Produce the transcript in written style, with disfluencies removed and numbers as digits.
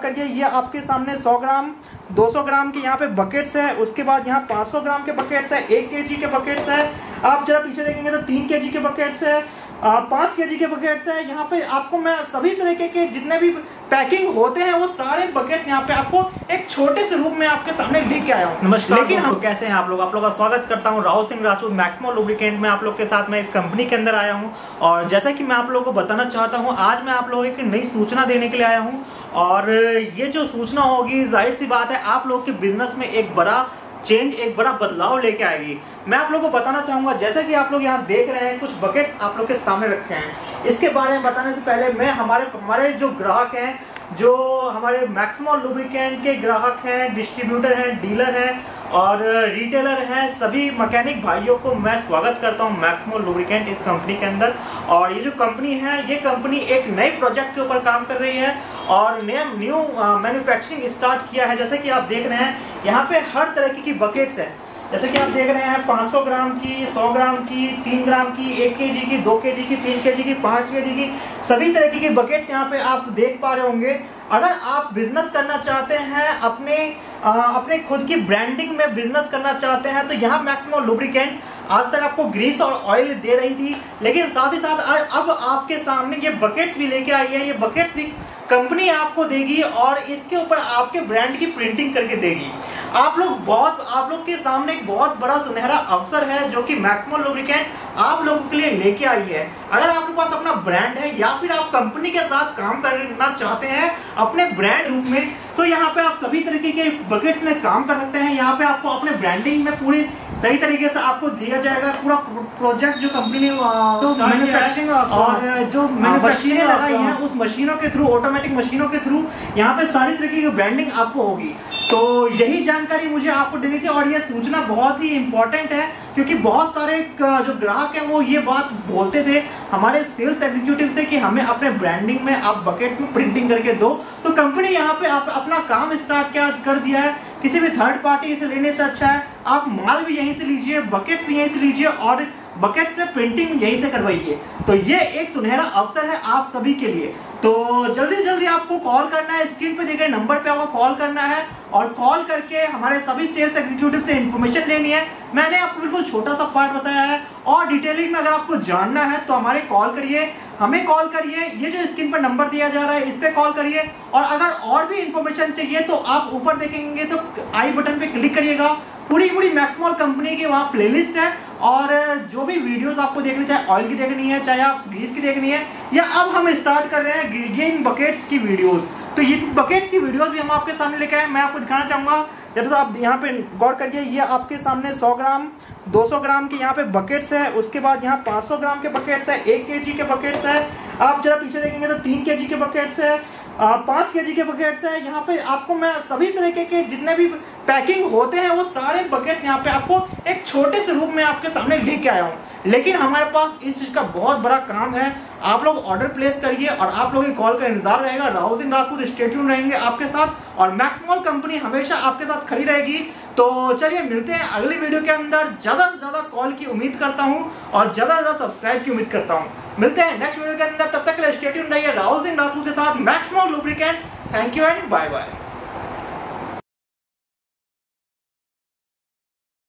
करिए ये आपके सामने 100 ग्राम 200 ग्राम के यहाँ पे बकेट्स है। उसके बाद यहाँ 500 ग्राम के बकेट्स है, 1 केजी के बकेट्स है। आप जरा पीछे देखेंगे तो 3 केजी के बकेट्स है, 5 केजी के बकेट्स है। यहाँ पे आपको मैं सभी तरीके के जितने भी पैकिंग होते हैं वो सारे बकेट यहाँ पे आपको एक छोटे से रूप में आपके सामने लेके आया हूँ। नमस्कार, लेकिन हम कैसे हैं आप लोग का स्वागत करता हूँ राहुल सिंह राजपूत मैक्सिमम लुब्रिकेंट में। आप लोग के साथ मैं इस कंपनी के अंदर आया हूँ और जैसा कि मैं आप लोगों को बताना चाहता हूँ, आज मैं आप लोगों को एक नई सूचना देने के लिए आया हूँ। और ये जो सूचना होगी, जाहिर सी बात है, आप लोग के बिजनेस में एक बड़ा चेंज, एक बड़ा बदलाव लेके आएगी। मैं आप लोगों को बताना चाहूंगा, जैसे कि आप लोग यहाँ देख रहे हैं कुछ बकेट्स आप लोग के सामने रखे हैं। इसके बारे में बताने से पहले मैं हमारे जो ग्राहक हैं, जो हमारे मैक्सिमम लुब्रिकेंट के ग्राहक हैं, डिस्ट्रीब्यूटर हैं, डीलर हैं और रिटेलर हैं, सभी मैकेनिक भाइयों को मैं स्वागत करता हूं मैक्सिमम लुब्रिकेंट इस कंपनी के अंदर। और ये जो कंपनी है, ये कंपनी एक नए प्रोजेक्ट के ऊपर काम कर रही है और न्यू मैन्युफैक्चरिंग स्टार्ट किया है। जैसे कि आप देख रहे हैं यहाँ पे हर तरह की बकेट्स है। जैसे कि आप देख रहे हैं 500 ग्राम की, 100 ग्राम की, 3 ग्राम की, 1 केजी की, 2 केजी की, 3 केजी की, 5 केजी की, सभी तरह की बकेट्स यहाँ पे आप देख पा रहे होंगे। अगर आप बिजनेस करना चाहते हैं, अपने खुद की ब्रांडिंग में बिजनेस करना चाहते हैं, तो यहाँ मैक्सिमम लुब्रिकेंट आज तक आपको ग्रीस और ऑयल दे रही थी, लेकिन साथ ही साथ अब आपके सामने ये बकेट्स भी लेके आई है। ये बकेट्स भी कंपनी आपको देगी और इसके ऊपर आपके ब्रांड की प्रिंटिंग करके देगी। आप लोग के सामने एक बहुत बड़ा सुनहरा अवसर है जो कि मैक्सिमम लुब्रिकेंट आप लोगों के लिए लेके आई है। अगर आपके पास अपना ब्रांड है या फिर आप कंपनी के साथ काम करना चाहते हैं अपने ब्रांड रूप में, तो यहाँ पे आप सभी तरीके के बकेट्स में काम कर सकते हैं। यहाँ पे आपको अपने ब्रांडिंग में पूरी सही तरीके से आपको दिया जाएगा पूरा प्रोजेक्ट जो कंपनी ने मैन्युफैक्चरिंग और जो मशीनें लगाई हैं, उस मशीनों के थ्रू, ऑटोमेटिक मशीनों के थ्रू यहाँ पे सारी तरीके की ब्रांडिंग आपको होगी। तो यही जानकारी मुझे आपको देनी थी और यह सूचना बहुत ही इंपॉर्टेंट है, क्योंकि बहुत सारे जो ग्राहक हैं वो ये बात बोलते थे हमारे सेल्स एग्जीक्यूटिव से कि हमें अपने ब्रांडिंग में आप बकेट्स में प्रिंटिंग करके दो। तो कंपनी यहाँ पे अपना काम स्टार्ट कर दिया है। किसी भी थर्ड पार्टी से लेने से अच्छा है आप माल भी यहीं से लीजिए, बकेट्स भी यहीं से लीजिए और बकेट्स पे प्रिंटिंग यहीं से करवाइए। तो ये एक सुनहरा अवसर है आप सभी के लिए। तो जल्दी आपको कॉल करना है, स्क्रीन पे दिए गए नंबर पे आपको कॉल करना है और कॉल करके हमारे सभी सेल्स एग्जीक्यूटिव से इंफॉर्मेशन लेनी है। मैंने आपको बिल्कुल छोटा सा पार्ट बताया है और डिटेलिंग में अगर आपको जानना है तो हमें कॉल करिए। ये जो स्क्रीन पर नंबर दिया जा रहा है इस पे कॉल करिए। और अगर और भी इंफॉर्मेशन चाहिए तो आप ऊपर देखेंगे तो आई बटन पे क्लिक करिएगा। पूरी मैक्सिमम कंपनी की वहाँ प्लेलिस्ट है और जो भी वीडियोस आपको देखनी, चाहे ऑयल की देखनी है, चाहे आप ग्रीस की देखनी है, या अब हम स्टार्ट कर रहे हैं ये इन बकेट्स की वीडियोस। तो ये बकेट्स की वीडियोस भी हम आपके सामने लेके आए। मैं आपको दिखाना चाहूंगा, जैसे आप यहाँ पे गौर करिए, ये आपके सामने 100 ग्राम 200 ग्राम के यहाँ पे बकेट्स है। उसके बाद यहाँ 500 ग्राम के बकेट्स है, 1 केजी के बकेट्स है। आप जरा पीछे देखेंगे तो 3 केजी के बकेट्स है, 5 केजी के बकेट्स है। यहाँ पे आपको मैं सभी तरीके के जितने भी पैकिंग होते हैं वो सारे बकेट यहाँ पे आपको एक छोटे से रूप में आपके सामने लेके आया हूँ। लेकिन हमारे पास इस चीज का बहुत बड़ा काम है। आप लोग ऑर्डर प्लेस करिए और आप लोगों की कॉल का इंतजार रहेगा। राहुल सिंह राजपूत स्टे ट्यून रहेंगे आपके साथ और मैक्सिमम कंपनी हमेशा आपके साथ खड़ी रहेगी। तो चलिए मिलते हैं अगली वीडियो के अंदर। ज्यादा से ज्यादा कॉल की उम्मीद करता हूं और ज्यादा से ज्यादा सब्सक्राइब की उम्मीद करता हूं। मिलते हैं नेक्स्ट वीडियो के अंदर, तब तक के लिए स्टे ट्यून रहिए राहुल सिंह राजपूत के साथ maximum lubricant. Thank you and bye bye.